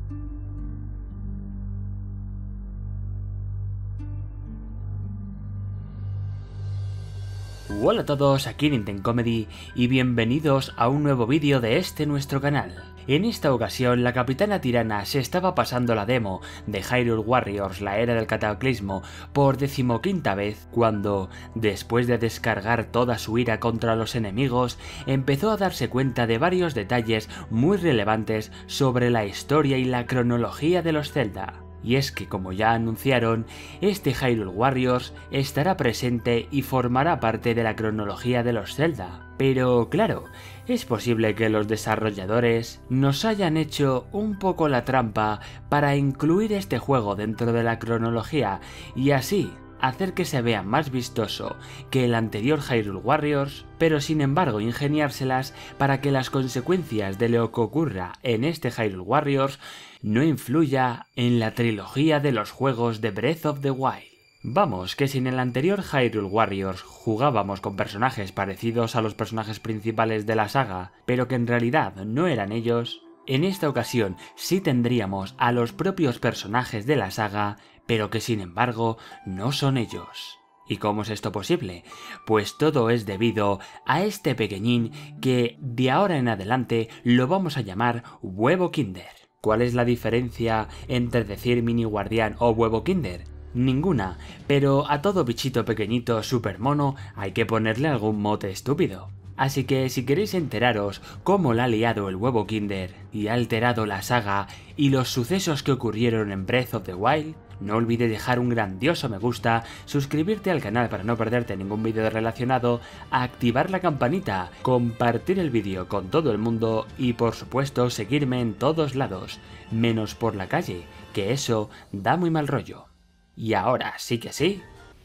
Hola a todos, aquí Nintendo Comedy y bienvenidos a un nuevo vídeo de nuestro canal. En esta ocasión la capitana tirana se estaba pasando la demo de Hyrule Warriors, la era del cataclismo, por 15ª vez cuando, después de descargar toda su ira contra los enemigos, empezó a darse cuenta de varios detalles muy relevantes sobre la historia y la cronología de los Zelda. Y es que, como ya anunciaron, Hyrule Warriors estará presente y formará parte de la cronología de los Zelda. Pero claro, es posible que los desarrolladores nos hayan hecho un poco la trampa para incluir este juego dentro de la cronología y así hacer que se vea más vistoso que el anterior Hyrule Warriors, pero sin embargo ingeniárselas para que las consecuencias de lo que ocurra en Hyrule Warriors no influya en la trilogía de los juegos de Breath of the Wild. Vamos, que si en el anterior Hyrule Warriors jugábamos con personajes parecidos a los personajes principales de la saga, pero que en realidad no eran ellos, en esta ocasión sí tendríamos a los propios personajes de la saga, pero que sin embargo no son ellos. ¿Y cómo es esto posible? Pues todo es debido a este pequeñín que de ahora en adelante lo vamos a llamar Huevo Kinder. ¿Cuál es la diferencia entre decir mini guardián o huevo Kinder? Ninguna, pero a todo bichito pequeñito super mono hay que ponerle algún mote estúpido. Así que si queréis enteraros cómo la ha liado el huevo Kinder y ha alterado la saga y los sucesos que ocurrieron en Breath of the Wild, no olvides dejar un grandioso me gusta, suscribirte al canal para no perderte ningún vídeo relacionado, activar la campanita, compartir el vídeo con todo el mundo y por supuesto seguirme en todos lados, menos por la calle, que eso da muy mal rollo. Y ahora sí que sí.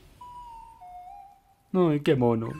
¡Ay, qué mono!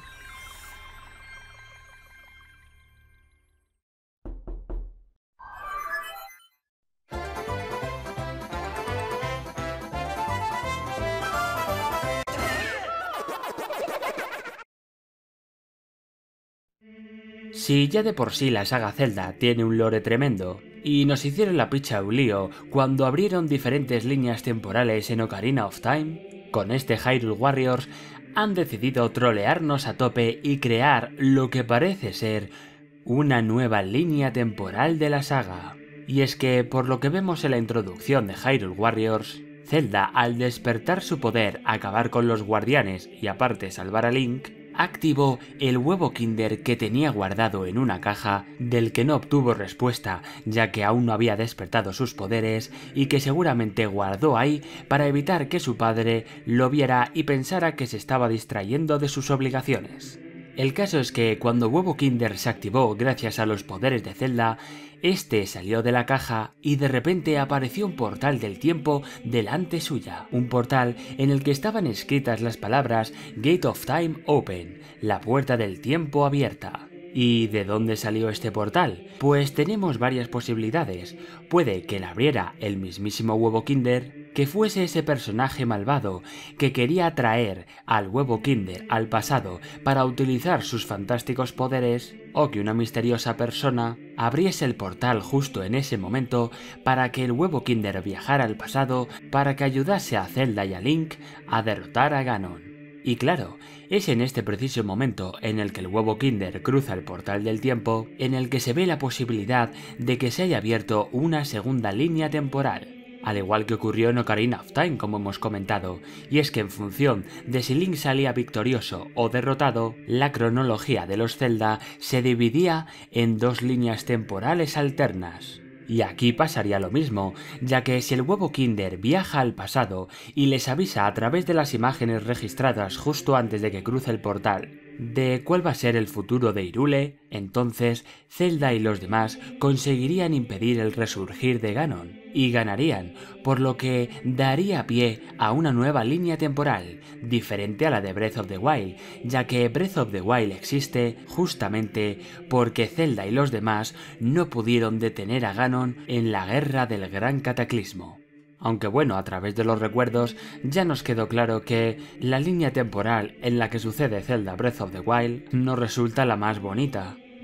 Si ya de por sí la saga Zelda tiene un lore tremendo, y nos hicieron la picha un lío cuando abrieron diferentes líneas temporales en Ocarina of Time, con Hyrule Warriors han decidido trolearnos a tope y crear lo que parece ser una nueva línea temporal de la saga. Y es que, por lo que vemos en la introducción de Hyrule Warriors, Zelda, al despertar su poder, acabar con los guardianes y aparte salvar a Link, activó el huevo Kinder que tenía guardado en una caja, del que no obtuvo respuesta ya que aún no había despertado sus poderes y que seguramente guardó ahí para evitar que su padre lo viera y pensara que se estaba distrayendo de sus obligaciones. El caso es que cuando Huevo Kinder se activó gracias a los poderes de Zelda, salió de la caja y de repente apareció un portal del tiempo delante suya, un portal en el que estaban escritas las palabras Gate of Time Open, la puerta del tiempo abierta. ¿Y de dónde salió este portal? Pues tenemos varias posibilidades. Puede que la abriera el mismísimo Huevo Kinder, que fuese ese personaje malvado que quería atraer al Huevo Kinder al pasado para utilizar sus fantásticos poderes, o que una misteriosa persona abriese el portal justo en ese momento para que el Huevo Kinder viajara al pasado para que ayudase a Zelda y a Link a derrotar a Ganon. Y claro, es en este preciso momento en el que el Huevo Kinder cruza el portal del tiempo, en el que se ve la posibilidad de que se haya abierto una segunda línea temporal. Al igual que ocurrió en Ocarina of Time, como hemos comentado, y es que en función de si Link salía victorioso o derrotado, la cronología de los Zelda se dividía en dos líneas temporales alternas. Y aquí pasaría lo mismo, ya que si el Huevo Kinder viaja al pasado y les avisa a través de las imágenes registradas justo antes de que cruce el portal de cuál va a ser el futuro de Hyrule, entonces Zelda y los demás conseguirían impedir el resurgir de Ganon y ganarían, por lo que daría pie a una nueva línea temporal, diferente a la de Breath of the Wild, ya que Breath of the Wild existe justamente porque Zelda y los demás no pudieron detener a Ganon en la guerra del Gran Cataclismo. Aunque bueno, a través de los recuerdos ya nos quedó claro que la línea temporal en la que sucede Zelda Breath of the Wild no resulta la más bonita.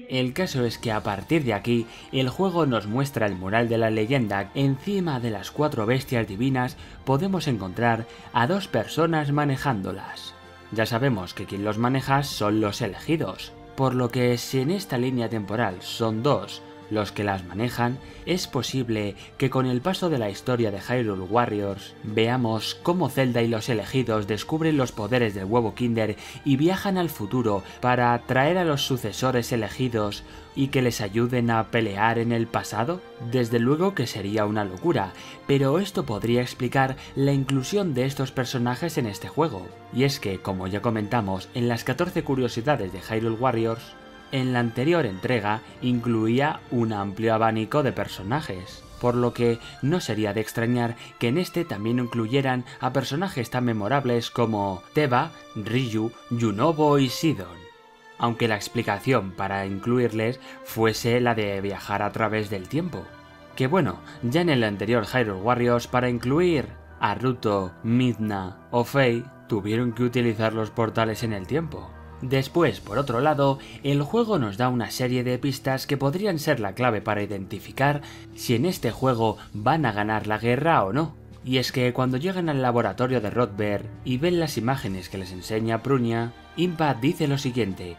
El caso es que a partir de aquí, el juego nos muestra el mural de la leyenda. Encima de las 4 bestias divinas podemos encontrar a 2 personas manejándolas. Ya sabemos que quien los maneja son los elegidos, por lo que si en esta línea temporal son 2 los que las manejan, es posible que con el paso de la historia de Hyrule Warriors veamos cómo Zelda y los elegidos descubren los poderes del huevo Kinder y viajan al futuro para traer a los sucesores elegidos y que les ayuden a pelear en el pasado. Desde luego que sería una locura, pero esto podría explicar la inclusión de estos personajes en este juego. Y es que, como ya comentamos en las 14 curiosidades de Hyrule Warriors, en la anterior entrega incluía un amplio abanico de personajes, por lo que no sería de extrañar que en este también incluyeran a personajes tan memorables como Teba, Ryu, Yunobo y Sidon, aunque la explicación para incluirles fuese la de viajar a través del tiempo. Que bueno, ya en el anterior Hyrule Warriors para incluir a Ruto, Midna o Faye tuvieron que utilizar los portales en el tiempo. Después, por otro lado, el juego nos da una serie de pistas que podrían ser la clave para identificar si en este juego van a ganar la guerra o no. Y es que cuando llegan al laboratorio de Rodberg y ven las imágenes que les enseña Prunia, Impa dice lo siguiente: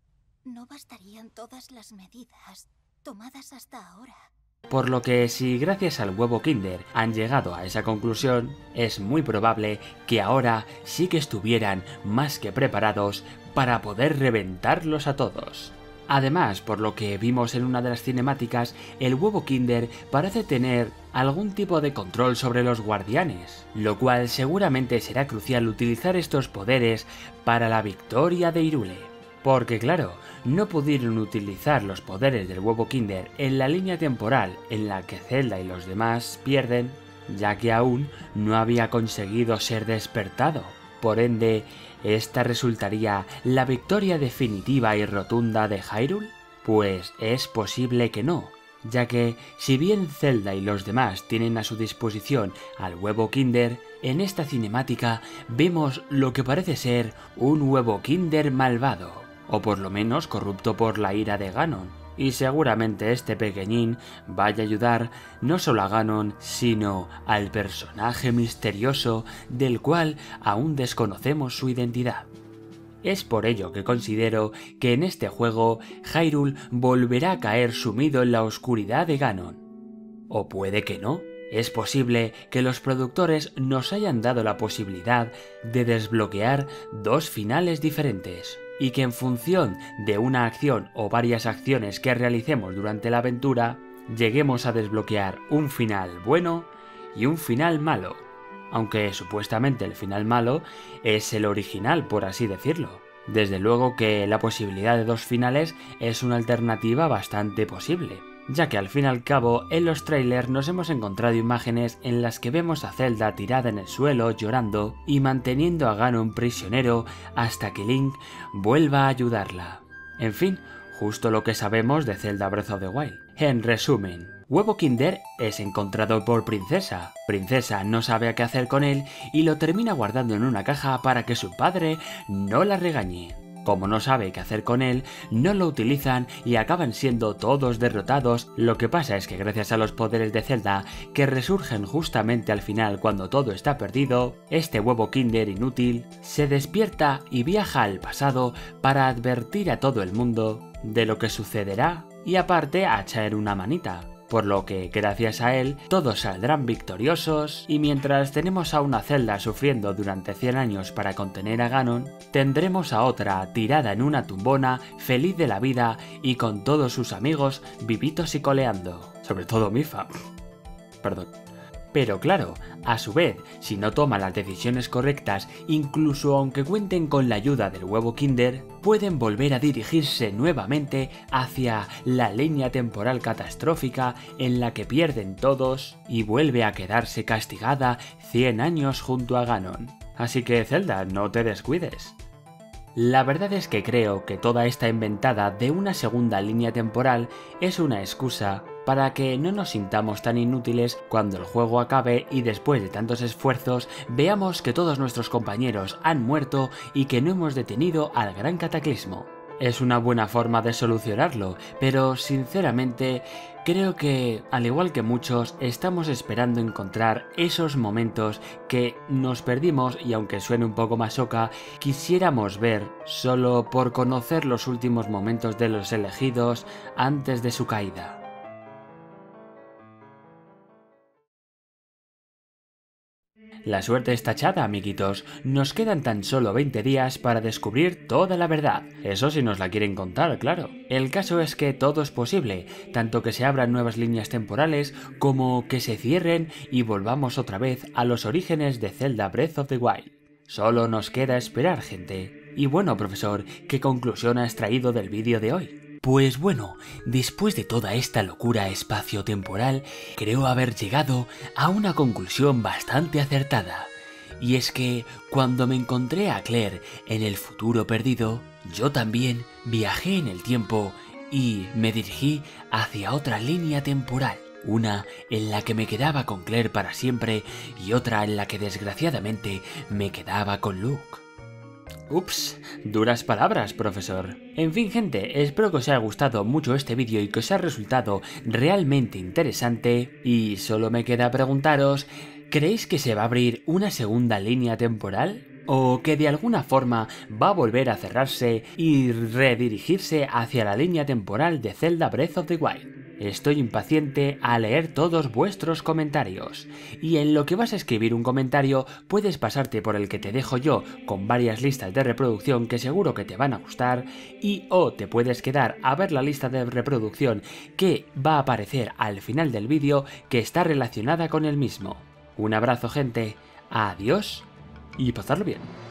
no bastarían todas las medidas tomadas hasta ahora. Por lo que si gracias al huevo Kinder han llegado a esa conclusión, es muy probable que ahora sí que estuvieran más que preparados para poder reventarlos a todos. Además, por lo que vimos en una de las cinemáticas, el huevo Kinder parece tener algún tipo de control sobre los guardianes, lo cual seguramente será crucial utilizar estos poderes para la victoria de Hyrule. Porque claro, no pudieron utilizar los poderes del huevo Kinder en la línea temporal en la que Zelda y los demás pierden, ya que aún no había conseguido ser despertado. Por ende, ¿esta resultaría la victoria definitiva y rotunda de Hyrule? Pues es posible que no, ya que si bien Zelda y los demás tienen a su disposición al huevo Kinder, en esta cinemática vemos lo que parece ser un huevo Kinder malvado, o por lo menos corrupto por la ira de Ganon, y seguramente este pequeñín vaya a ayudar no solo a Ganon, sino al personaje misterioso del cual aún desconocemos su identidad. Es por ello que considero que en este juego Hyrule volverá a caer sumido en la oscuridad de Ganon. O puede que no. Es posible que los productores nos hayan dado la posibilidad de desbloquear 2 finales diferentes, y que en función de una acción o varias acciones que realicemos durante la aventura, lleguemos a desbloquear un final bueno y un final malo, aunque supuestamente el final malo es el original, por así decirlo. Desde luego que la posibilidad de 2 finales es una alternativa bastante posible, ya que al fin y al cabo en los trailers nos hemos encontrado imágenes en las que vemos a Zelda tirada en el suelo llorando y manteniendo a Ganon prisionero hasta que Link vuelva a ayudarla. En fin, justo lo que sabemos de Zelda Breath of the Wild. En resumen, huevo Kinder es encontrado por Princesa. Princesa no sabe a qué hacer con él y lo termina guardando en una caja para que su padre no la regañe. Como no sabe qué hacer con él, no lo utilizan y acaban siendo todos derrotados. Lo que pasa es que gracias a los poderes de Zelda, que resurgen justamente al final cuando todo está perdido, este huevo Kinder inútil se despierta y viaja al pasado para advertir a todo el mundo de lo que sucederá y aparte a echar una manita. Por lo que, gracias a él, todos saldrán victoriosos, y mientras tenemos a una Zelda sufriendo durante 100 años para contener a Ganon, tendremos a otra tirada en una tumbona, feliz de la vida y con todos sus amigos vivitos y coleando. Sobre todo Mipha. Perdón. Pero claro, a su vez, si no toma las decisiones correctas, incluso aunque cuenten con la ayuda del huevo Kinder, pueden volver a dirigirse nuevamente hacia la línea temporal catastrófica en la que pierden todos y vuelve a quedarse castigada 100 años junto a Ganon. Así que Zelda, no te descuides. La verdad es que creo que toda esta inventada de una segunda línea temporal es una excusa para que no nos sintamos tan inútiles cuando el juego acabe y después de tantos esfuerzos veamos que todos nuestros compañeros han muerto y que no hemos detenido al gran cataclismo. es una buena forma de solucionarlo, pero sinceramente creo que, al igual que muchos, estamos esperando encontrar esos momentos que nos perdimos y, aunque suene un poco masoca, quisiéramos ver solo por conocer los últimos momentos de los elegidos antes de su caída. La suerte está echada, amiguitos. Nos quedan tan solo 20 días para descubrir toda la verdad. Eso si nos la quieren contar, claro. El caso es que todo es posible, tanto que se abran nuevas líneas temporales como que se cierren y volvamos otra vez a los orígenes de Zelda Breath of the Wild. Solo nos queda esperar, gente. Y bueno, profesor, ¿qué conclusión has traído del vídeo de hoy? Pues bueno, después de toda esta locura espacio-temporal, creo haber llegado a una conclusión bastante acertada. Y es que, cuando me encontré a Claire en el futuro perdido, yo también viajé en el tiempo y me dirigí hacia otra línea temporal. Una en la que me quedaba con Claire para siempre y otra en la que desgraciadamente me quedaba con Luke. Ups, duras palabras, profesor. En fin, gente, espero que os haya gustado mucho este vídeo y que os haya resultado realmente interesante. Y solo me queda preguntaros, ¿creéis que se va a abrir una segunda línea temporal? ¿O que de alguna forma va a volver a cerrarse y redirigirse hacia la línea temporal de Zelda Breath of the Wild? Estoy impaciente a leer todos vuestros comentarios. Y en lo que vas a escribir un comentario, puedes pasarte por el que te dejo yo con varias listas de reproducción que seguro que te van a gustar, y o te puedes quedar a ver la lista de reproducción que va a aparecer al final del vídeo que está relacionada con el mismo. Un abrazo, gente, adiós y pasadlo bien.